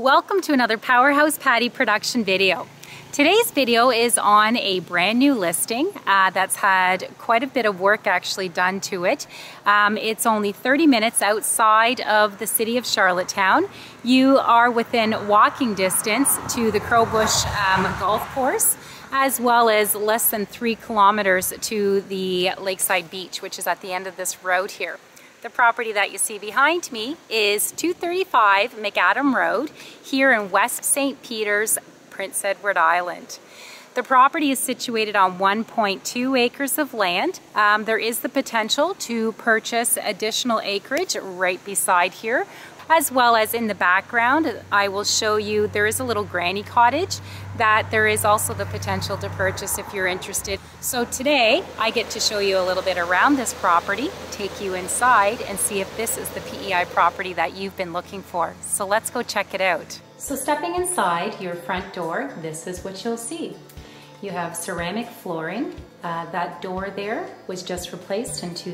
Welcome to another Powerhouse Patty production video. Today's video is on a brand new listing that's had quite a bit of work actually done to it. It's only 30 minutes outside of the city of Charlottetown. You are within walking distance to the Crowbush golf course, as well as less than 3 kilometers to the Lakeside Beach, which is at the end of this road here. The property that you see behind me is 235 McAdam Road here in West St. Peters, Prince Edward Island. The property is situated on 1.2 acres of land. There is the potential to purchase additional acreage right beside here, as well as in the background. I will show you there is a little granny cottage that there is also the potential to purchase if you're interested. So today I get to show you a little bit around this property, take you inside and see if this is the PEI property that you've been looking for. So let's go check it out. So stepping inside your front door, this is what you'll see. You have ceramic flooring. That door there was just replaced in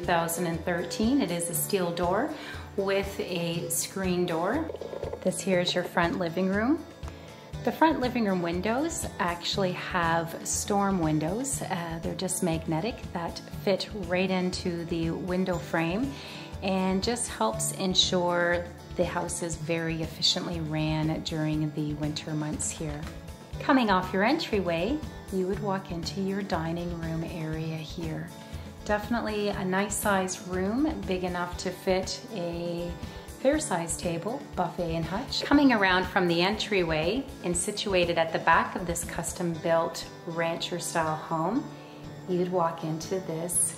2013. It is a steel door with a screen door. This here is your front living room. The front living room windows actually have storm windows. They're just magnetic that fit right into the window frame and just helps ensure the house is very efficiently ran during the winter months here. Coming off your entryway, you would walk into your dining room area here. Definitely a nice sized room, big enough to fit a fair-sized table, buffet and hutch. Coming around from the entryway and situated at the back of this custom-built rancher-style home, you'd walk into this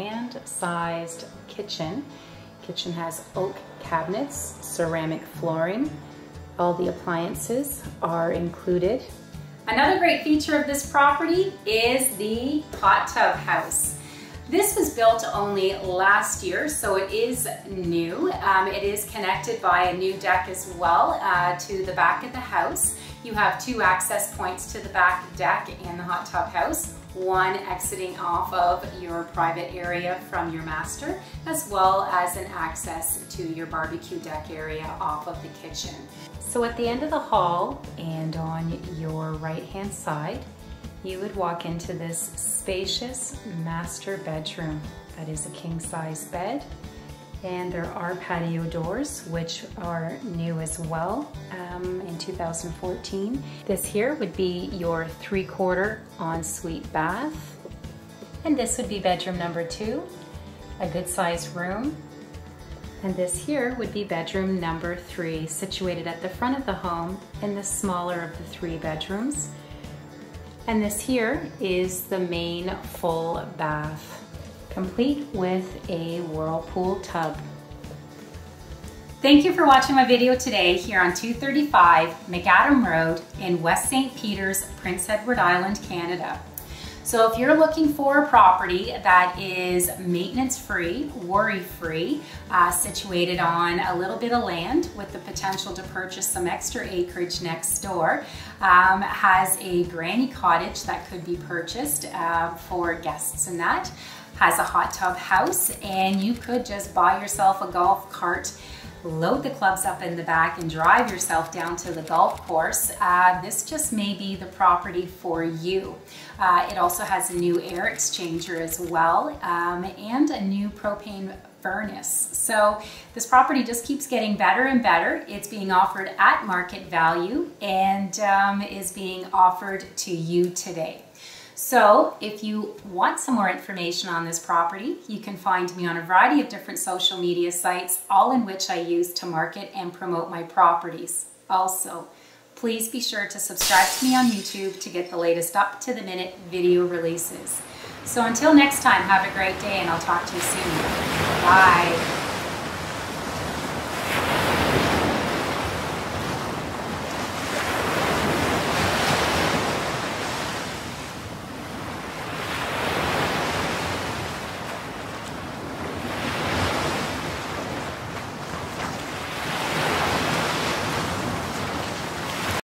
grand-sized kitchen. Kitchen has oak cabinets, ceramic flooring. All the appliances are included. Another great feature of this property is the hot tub house. This was built only last year, so it is new. It is connected by a new deck as well to the back of the house. You have 2 access points to the back deck and the hot tub house, one exiting off of your private area from your master, as well as an access to your barbecue deck area off of the kitchen. So at the end of the hall and on your right-hand side, you would walk into this spacious master bedroom. That is a king-size bed, and there are patio doors which are new as well in 2014. This here would be your 3/4 ensuite bath, and this would be bedroom number 2, a good-sized room. And this here would be bedroom number 3, situated at the front of the home in the smaller of the 3 bedrooms. And this here is the main full bath, complete with a whirlpool tub. Thank you for watching my video today here on 235 McAdam Road in West St. Peters, Prince Edward Island, Canada. So if you're looking for a property that is maintenance-free, worry-free, situated on a little bit of land with the potential to purchase some extra acreage next door, has a granny cottage that could be purchased for guests and that, has a hot tub house, and you could just buy yourself a golf cart, load the clubs up in the back and drive yourself down to the golf course. This just may be the property for you. It also has a new air exchanger as well, and a new propane furnace. So this property just keeps getting better and better. It's being offered at market value and is being offered to you today. So if you want some more information on this property, you can find me on a variety of different social media sites, all in which I use to market and promote my properties. Also, please be sure to subscribe to me on YouTube to get the latest up-to-the-minute video releases. So until next time, have a great day and I'll talk to you soon. Bye.